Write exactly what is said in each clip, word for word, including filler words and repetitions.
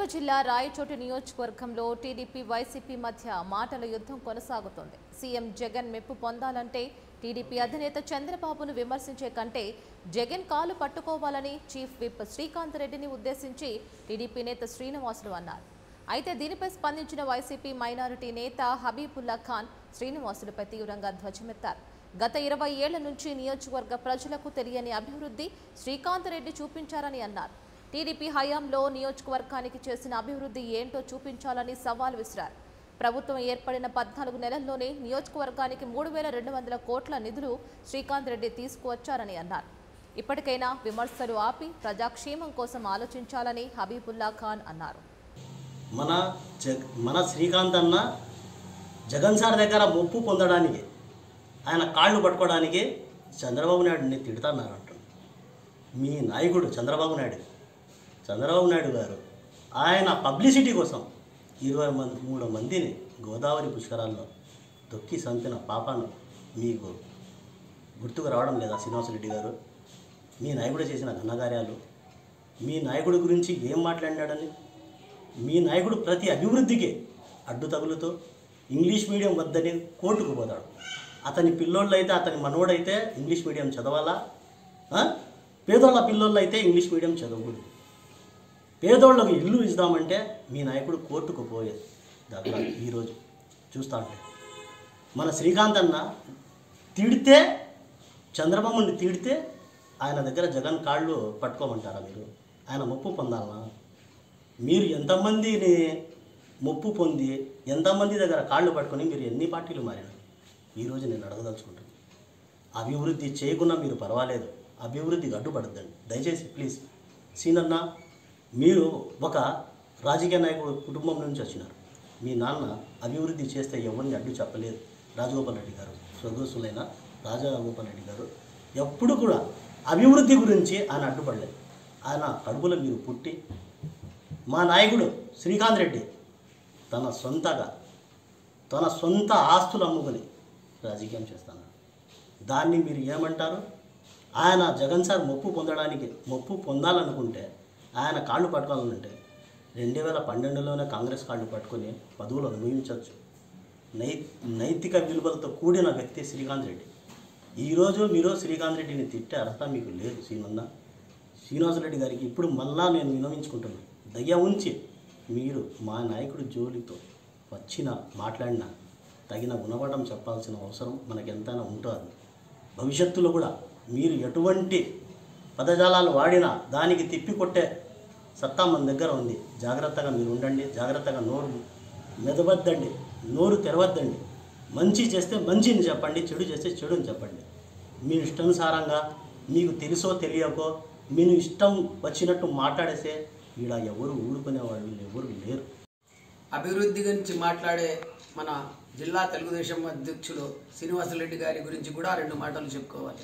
జిల్లా రాయచోటి నియోజకవర్గంలో TDP YCP మధ్య మాటల యుద్ధం కొనసాగుతోంది. సీఎం జగన్ మెప్పు పొందాలంటే టీడీపీ అధినేత చంద్రబాబును విమర్శించే కంటే జగన్ కాలు పట్టుకోవాలని చీఫ్ విప్ శ్రీకాంత్ రెడ్డిని ఉద్దేశించి టీడీపీ నేత శ్రీనివాసులు అన్నారు. అయితే దీనిపై స్పందించిన వైసీపీ మైనారిటీ నేత హబీబుల్లా ఖాన్ శ్రీనివాసులపై తీవ్రంగా ధ్వజమెత్తారు. గత ఇరవై ఏళ్ల నుంచి నియోజకవర్గ ప్రజలకు తెలియని అభివృద్ధి శ్రీకాంత్ రెడ్డి చూపించారని అన్నారు. టీడీపీ హయాంలో నియోజకవర్గానికి చేసిన అభివృద్ధి ఏంటో చూపించాలని సవాల్ విసిరారు. ప్రభుత్వం ఏర్పడిన పద్నాలుగు నెలల్లోనే నియోజకవర్గానికి మూడు వేల రెండు వందల కోట్ల నిధులు శ్రీకాంత్ రెడ్డి తీసుకువచ్చారని అన్నారు. ఇప్పటికైనా విమర్శలు ఆపి ప్రజాక్షేమం కోసం ఆలోచించాలని హబీబుల్లా ఖాన్ అన్నారు. మన మన శ్రీకాంత్ అన్న జగన్ సార్ దగ్గర మొప్పు పొందడానికి ఆయన కాళ్ళు పట్టుకోవడానికి చంద్రబాబు నాయుడిని తిడుతున్నారు అంటారు. మీ నాయకుడు చంద్రబాబు నాయుడు చంద్రబాబు నాయుడు గారు ఆయన పబ్లిసిటీ కోసం ఇరవై మంది మూడు మందిని గోదావరి పుష్కరాల్లో దొక్కి చంపిన పాపాను మీకు గుర్తుకు రావడం లేదా? శ్రీనివాసరెడ్డి గారు మీ నాయకుడు చేసిన ఘనకార్యాలు, మీ నాయకుడి గురించి ఏం మాట్లాడినాడని, మీ నాయకుడు ప్రతి అభివృద్ధికి అడ్డు తగులుతూ ఇంగ్లీష్ మీడియం వద్దని కోర్టుకు పోతాడు. అతని పిల్లోళ్ళు అయితే అతని మనోడైతే ఇంగ్లీష్ మీడియం చదవాలా, పేదోళ్ళ పిల్లోళ్ళు అయితే ఇంగ్లీష్ మీడియం చదవకూడదు. పేదోళ్ళకు ఇల్లు ఇద్దామంటే మీ నాయకుడు కోర్టుకు పోయే దగ్గర ఈరోజు చూస్తా ఉంటే మన శ్రీకాంత్ అన్న తిడితే చంద్రబాబుని తిడితే ఆయన దగ్గర జగన్ కాళ్ళు పట్టుకోమంటారా? మీరు ఆయన మొప్పు పొందాలనా? మీరు ఎంతమందిని మొప్పు పొంది ఎంతమంది దగ్గర కాళ్ళు పట్టుకొని మీరు ఎన్ని పార్టీలు మారినారు? ఈరోజు నేను అడగదలుచుకుంటాను. అభివృద్ధి చేయకుండా మీరు పర్వాలేదు, అభివృద్ధికి అడ్డుపడద్దండి దయచేసి ప్లీజ్. సీనన్న, మీరు ఒక రాజకీయ నాయకుడు కుటుంబం నుంచి వచ్చినారు. మీ నాన్న అభివృద్ధి చేస్తే ఎవరిని అడ్డు చెప్పలేదు. రాజగోపాల్ రెడ్డి గారు, స్వదోసులైన రాజగోపాల్ రెడ్డి గారు ఎప్పుడు కూడా అభివృద్ధి గురించి ఆయన అడ్డుపడలేదు. ఆయన కడుపులో మీరు పుట్టి మా నాయకుడు శ్రీకాంత్ రెడ్డి తన సొంతగా తన సొంత ఆస్తులు అమ్ముకొని రాజకీయం చేస్తున్నారు. దాన్ని మీరు ఏమంటారు? ఆయన జగన్ సార్ మొప్పు పొందడానికి మొప్పు పొందాలనుకుంటే ఆయన కాళ్ళు పట్టుకోవాలంటే రెండు వేల పన్నెండులోనే కాంగ్రెస్ కాళ్ళు పట్టుకొని పదవులు అనుభవించవచ్చు. నై నైతిక విలువలతో కూడిన వ్యక్తి శ్రీకాంత్ రెడ్డి. ఈరోజు మీరు శ్రీకాంత్ రెడ్డిని తిట్టే అర్థం మీకు లేదు. సీనన్న శ్రీనివాసరెడ్డి గారికి ఇప్పుడు మళ్ళా నేను వినవించుకుంటున్నాను, దయ ఉంచి మీరు మా నాయకుడి జోలితో వచ్చిన మాట్లాడిన తగిన గుణపటం చెప్పాల్సిన అవసరం మనకు ఎంతైనా ఉంటుంది. భవిష్యత్తులో కూడా మీరు ఎటువంటి పదజాలాలు వాడినా దానికి తిప్పికొట్టే సత్తా మన దగ్గర ఉంది. జాగ్రత్తగా మీరు ఉండండి, జాగ్రత్తగా నోరు మెదవద్దండి, నోరు తెరవద్దండి. మంచి చేస్తే మంచిని చెప్పండి, చెడు చేస్తే చెడుని చెప్పండి. మీ ఇష్టానుసారంగా మీకు తెలుసో తెలియకో మీరు ఇష్టం వచ్చినట్టు మాట్లాడేస్తే ఈడ ఎవరు ఊడుకునే వాళ్ళు ఎవరు లేరు. అభివృద్ధి గురించి మాట్లాడే మన జిల్లా తెలుగుదేశం అధ్యక్షులు శ్రీనివాసరెడ్డి గారి గురించి కూడా రెండు మాటలు చెప్పుకోవాలి.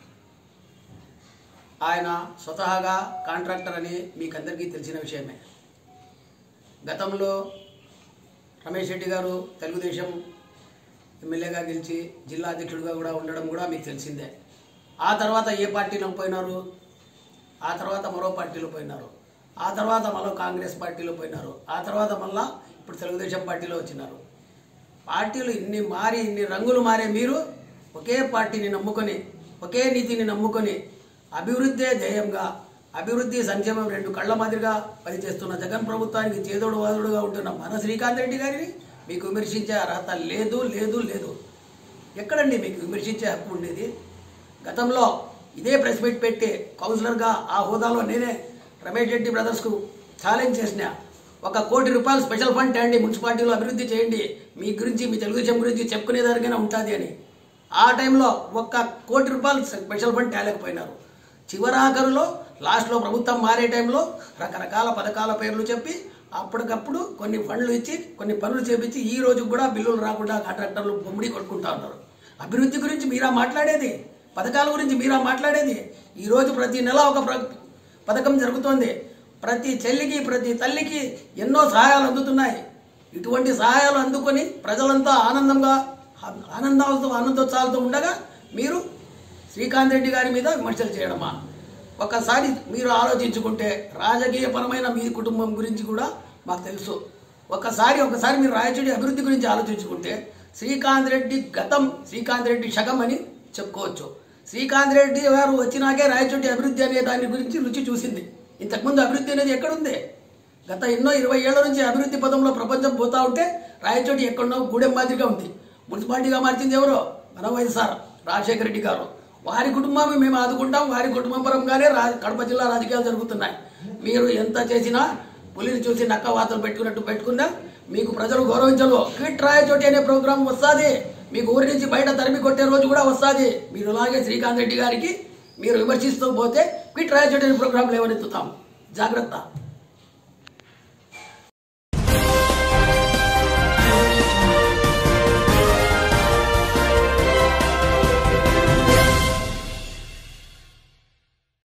ఆయన స్వతహాగా కాంట్రాక్టర్ అని మీకు అందరికీ తెలిసిన విషయమే. గతంలో రమేష్ రెడ్డి గారు తెలుగుదేశం ఎమ్మెల్యేగా గెలిచి జిల్లా అధ్యక్షుడిగా కూడా ఉండడం కూడా మీకు తెలిసిందే. ఆ తర్వాత ఏ పార్టీలో పోయినారు, ఆ తర్వాత మరో పార్టీలో పోయినారు, ఆ తర్వాత మరో కాంగ్రెస్ పార్టీలో పోయినారు, ఆ తర్వాత మళ్ళా ఇప్పుడు తెలుగుదేశం పార్టీలో వచ్చినారు. పార్టీలు ఇన్ని మారి ఇన్ని రంగులు మారే మీరు ఒకే పార్టీని నమ్ముకొని ఒకే నీతిని నమ్ముకొని అభివృద్ధే ధ్యేయంగా అభివృద్ధి సంక్షేమం రెండు కళ్ళ మాదిరిగా పనిచేస్తున్న జగన్ ప్రభుత్వానికి చేదోడు వాదుడుగా ఉంటున్న మన శ్రీకాంత్ రెడ్డి గారిని మీకు విమర్శించే అర్హత లేదు లేదు లేదు. ఎక్కడండి మీకు విమర్శించే హక్కు ఉండేది? గతంలో ఇదే ప్రెస్ మీట్ పెట్టి కౌన్సిలర్గా ఆ హోదాలో నేనే రమేష్ రెడ్డి బ్రదర్స్కు ఛాలెంజ్ చేసిన, ఒక కోటి రూపాయలు స్పెషల్ ఫండ్ తేండి, మున్సిపాలిటీలో అభివృద్ధి చేయండి, మీ గురించి మీ తెలుగుదేశం గురించి చెప్పుకునేదానికైనా ఉంటుంది అని. ఆ టైంలో ఒక్క కోటి రూపాయలు స్పెషల్ ఫండ్ తేలేకపోయినారు. చివరాఖరులో లాస్ట్లో ప్రభుత్వం మారే టైంలో రకరకాల పథకాల పేర్లు చెప్పి అప్పటికప్పుడు కొన్ని ఫండ్లు ఇచ్చి కొన్ని పనులు చేపించి ఈ రోజు కూడా బిల్లులు రాకుండా కాంట్రాక్టర్లు బొమ్మిడి కొట్టుకుంటా ఉన్నారు. అభివృద్ధి గురించి మీరా మాట్లాడేది, పథకాల గురించి మీరా మాట్లాడేది. ఈరోజు ప్రతి నెల ఒక పథకం జరుగుతోంది. ప్రతి చెల్లికి ప్రతి తల్లికి ఎన్నో సహాయాలు అందుతున్నాయి. ఇటువంటి సహాయాలు అందుకొని ప్రజలంతా ఆనందంగా ఆనందాలతో ఆనందోత్సాహాలతో ఉండగా మీరు శ్రీకాంత్ రెడ్డి గారి మీద విమర్శలు చేయడమా? ఒకసారి మీరు ఆలోచించుకుంటే రాజకీయపరమైన మీ కుటుంబం గురించి కూడా మాకు తెలుసు. ఒకసారి ఒకసారి మీరు రాయచోటి అభివృద్ధి గురించి ఆలోచించుకుంటే శ్రీకాంత్ రెడ్డి గతం, శ్రీకాంత్ రెడ్డి శకం అని చెప్పుకోవచ్చు. శ్రీకాంత్ రెడ్డి గారు వచ్చినాకే రాయచోటి అభివృద్ధి అనే దాని గురించి రుచి చూసింది. ఇంతకుముందు అభివృద్ధి అనేది ఎక్కడుంది? గత ఎన్నో ఇరవై ఏళ్ల నుంచి అభివృద్ధి పదంలో ప్రపంచం పోతా ఉంటే రాయచోటి ఎక్కడో గూడెం మాదిరిగా ఉంది. మున్సిపాలిటీగా మార్చింది ఎవరో? మన వైఎస్ఆర్ రాజశేఖర రెడ్డి గారు. వారి కుటుంబాన్ని మేము ఆదుకుంటాం, వారి కుటుంబం పరంగానే రా కడప జిల్లా రాజకీయాలు జరుగుతున్నాయి. మీరు ఎంత చేసినా పులిని చూసి నక్క వాతలు పెట్టుకున్నట్టు పెట్టుకున్నా మీకు ప్రజలు గౌరవించరు. క్విట్ రాయచోటి అనే ప్రోగ్రాం వస్తుంది, మీకు ఊరి నుంచి బయట తరిమి కొట్టే రోజు కూడా వస్తుంది. మీరు అలాగే శ్రీకాంత్ రెడ్డి గారికి మీరు విమర్శిస్తూ పోతే క్విట్ రాయచోటి అనే ప్రోగ్రాం లేవనెత్తుతాం. జాగ్రత్త.